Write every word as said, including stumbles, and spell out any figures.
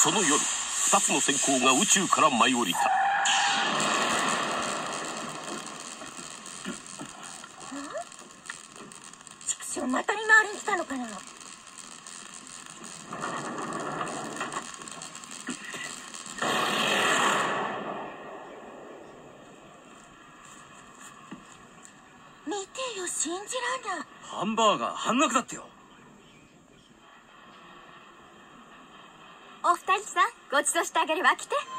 その夜、二つの閃光が宇宙から舞い降りた。 畜生、また見回りに来たのかな。見てよ、信じらんない。 ハンバーガー半額だってよ。 お二人さん、ごちそうしてあげれば来て。